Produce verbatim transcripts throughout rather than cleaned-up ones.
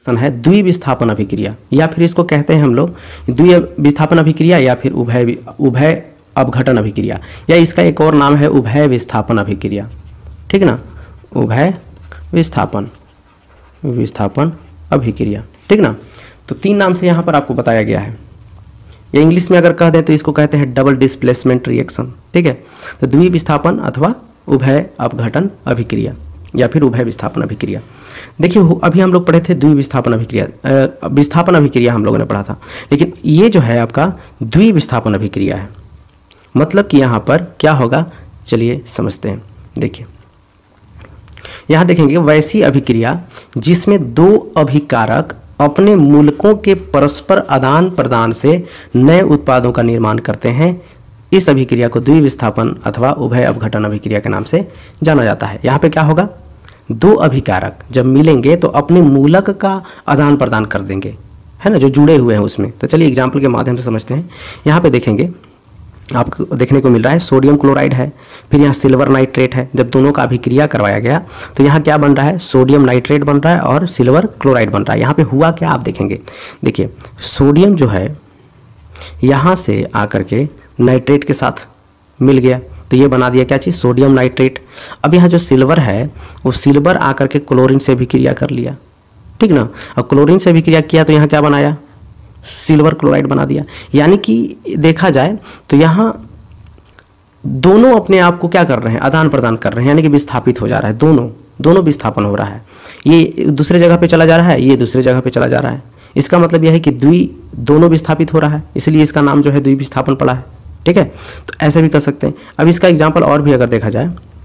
है द्विविस्थापन अभिक्रिया, या फिर इसको कहते हैं हम लोग द्विविस्थापन अभिक्रिया या फिर उभय उभय अपघटन अभिक्रिया, या इसका एक और नाम है उभय विस्थापन अभिक्रिया। ठीक ना, उभय विस्थापन विस्थापन अभिक्रिया। ठीक ना, तो तीन नाम से यहाँ पर आपको बताया गया है, या इंग्लिश में अगर कह दें तो इसको कहते हैं डबल डिस्प्लेसमेंट रिएक्शन। ठीक है, तो द्विविस्थापन अथवा उभय अपघटन अभिक्रिया या फिर उभय विस्थापन अभिक्रिया। देखिए अभी हम लोग पढ़े थे द्विविस्थापन अभिक्रिया, विस्थापन अभिक्रिया हम लोगों ने पढ़ा था, लेकिन ये जो है आपका द्विविस्थापन अभिक्रिया है। मतलब कि यहाँ पर क्या होगा, चलिए समझते हैं। देखिए यहाँ देखेंगे वैसी अभिक्रिया जिसमें दो अभिकारक अपने मूलकों के परस्पर आदान प्रदान से नए उत्पादों का निर्माण करते हैं, इस अभिक्रिया को द्विविस्थापन अथवा उभय अपघटन अभिक्रिया के नाम से जाना जाता है। यहाँ पे क्या होगा, दो अभिकारक जब मिलेंगे तो अपने मूलक का आदान प्रदान कर देंगे, है ना, जो जुड़े हुए हैं उसमें। तो चलिए एग्जाम्पल के माध्यम से समझते हैं। यहाँ पे देखेंगे आपको देखने को मिल रहा है सोडियम क्लोराइड है, फिर यहाँ सिल्वर नाइट्रेट है। जब दोनों का अभिक्रिया करवाया गया तो यहाँ क्या बन रहा है, सोडियम नाइट्रेट बन रहा है और सिल्वर क्लोराइड बन रहा है। यहाँ पे हुआ क्या आप देखेंगे, देखिए सोडियम जो है यहाँ से आकर के नाइट्रेट के साथ मिल गया, तो ये बना दिया क्या चीज़, सोडियम नाइट्रेट। अब यहाँ जो सिल्वर है वो सिल्वर आकर के क्लोरीन से अभिक्रिया कर लिया। ठीक ना, अब क्लोरीन से अभिक्रिया किया तो यहाँ क्या बनाया, सिल्वर क्लोराइड बना दिया। यानी कि देखा जाए तो यहाँ दोनों अपने आप को क्या कर रहे हैं, आदान प्रदान कर रहे हैं, यानी कि विस्थापित हो जा रहा है, दोनों दोनों विस्थापन हो रहा है। ये दूसरे जगह पे चला जा रहा है, ये दूसरे जगह पे चला जा रहा है। इसका मतलब यह है कि द्वि दोनों विस्थापित हो रहा है, इसलिए इसका नाम जो है द्विविस्थापन पड़ा है। ठीक है, तो ऐसे भी कर सकते हैं। अब इसका एग्जाम्पल और भी अगर देखा जाए,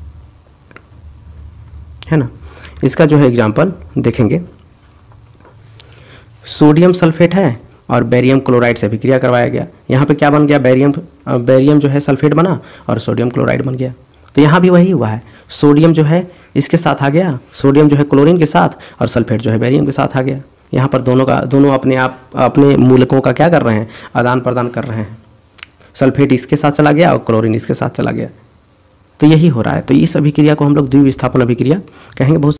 है ना, इसका जो है एग्जाम्पल देखेंगे, सोडियम सल्फेट है और बेरियम क्लोराइड से अभिक्रिया करवाया गया। यहाँ पे क्या बन गया, बेरियम बेरियम जो है सल्फेट बना और सोडियम क्लोराइड बन गया। तो यहाँ भी वही हुआ है, सोडियम जो है इसके साथ आ गया, सोडियम जो है क्लोरीन के साथ और सल्फेट जो है बेरियम के साथ आ गया। यहाँ पर दोनों का दोनों अपने आप अपने मूलकों का क्या कर रहे हैं, आदान प्रदान कर रहे हैं। सल्फेट इसके साथ चला गया और क्लोरीन इसके साथ चला गया, तो यही हो रहा है। तो इस अभिक्रिया को हम लोग द्विविस्थापन अभिक्रिया कहेंगे। बहुत